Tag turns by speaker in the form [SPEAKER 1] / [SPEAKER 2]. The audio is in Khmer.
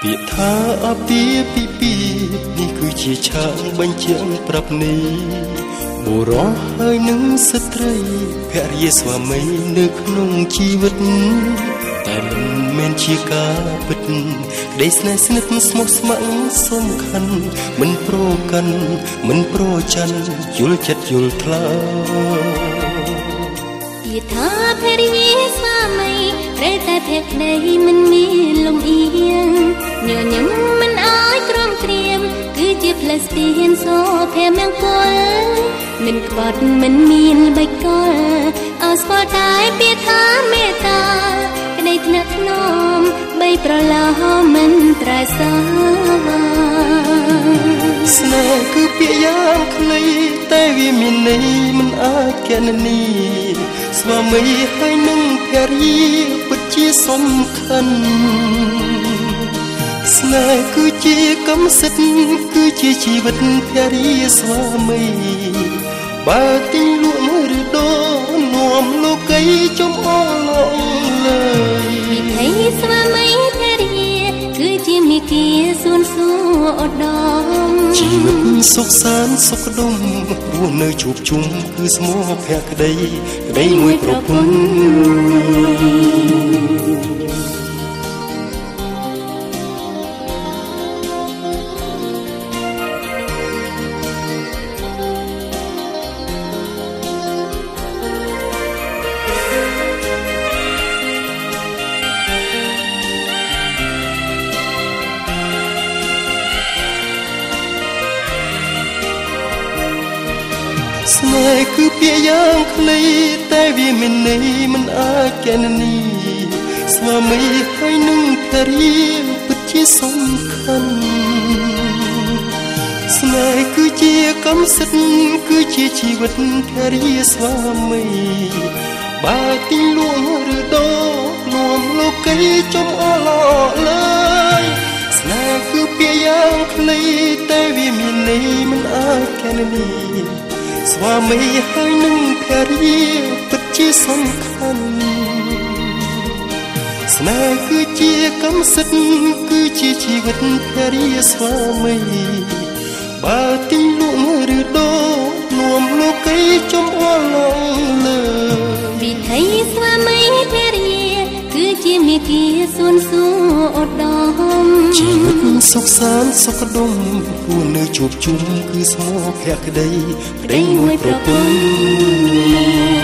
[SPEAKER 1] ពាក្យថាអាពាហ៍ពិពាហ៍នេះគឺជាឆាកបញ្ជាក់ប្រាប់នេះបុរសហើយនឹងស្ត្រីភរិយាស្វាមីនៅក្នុងជីវិតតែមិនមែនជាការពិតក្តីស្នេហ៍ស្និទ្ធស្មោះស្ម័គ្រសំខាន់មិនប្រកាន់មិនប្រច័ណ្ឌយល់ចិត្តយល់ថ្លើ
[SPEAKER 2] ពាក្យថាភរិយាស្វាមីត្រូវតែភក្តីមិនមានលំអៀងញញឹមមិនអាចក្រំក្រៀមគឺជាផ្លូវស្ពានសូភមង្គលមិនក្បត់មិនមានល្បិចកលឲ្យស្គាល់តែពាក្យថាមេត្តាក្តីថ្នាក់ថ្នមបីប្រឡោមិនត្រែសា
[SPEAKER 1] ស្នេហ៍គឺពាក្យយ៉ាងខ្លីតែវាមានន័យមិនអាចកណនីស្វាមីហើយនឹងភរិយាពិតជាសំខាន់ស្នេហ៍គឺជាកម្មសិទ្ធិគឺជាជីវិតភរិយាស្វាមីបើទិញលក់ឬដូរនាំលោកីចំអល់លើយ
[SPEAKER 2] វិថីស្វាមីភរិយាគឺជាមេគាសួនសួរឧត្តម
[SPEAKER 1] ជីវិតសុខសាន្តសុខដុមរស់នៅជួបជុំគឺស្មោះភក្តីក្តីមួយប្រពន្ធស្នេហ៍គឺពាក្យយ៉ាងខ្លីតែវាមានន័យមិនអាចកណនីស្វាមីហើយនឹងភរិយាពិតជាសំខាន់ស្នេហ៍គឺជាកម្មសិទ្ធិគឺជាជីវិតភរិយាស្វាមីបើទិញលក់ឬដូរនាំលោកីចំអល់លើយស្នេហ៍គឺពាក្យយ៉ាងខ្លីតែវាមានន័យមិនអាចកណនីស្វាមីហើយនឹងភរិយាពិតជាសំខាន់ស្នេហ៍គឺជាកម្មសិទ្ធិគឺជាជីវិតភរិយាស្វាមីបើទិញលក់ឬដូរនាំលោកីចំអល់លើ
[SPEAKER 2] វិថីស្វាមីភរិយាគឺជាមេគាសួនសួរឧត្តម
[SPEAKER 1] ជីវិតសុខសាន្តសុខដុមរស់នៅជួបជុំគឺស្មោះភក្តីក្តីមួយប្រពន្ធ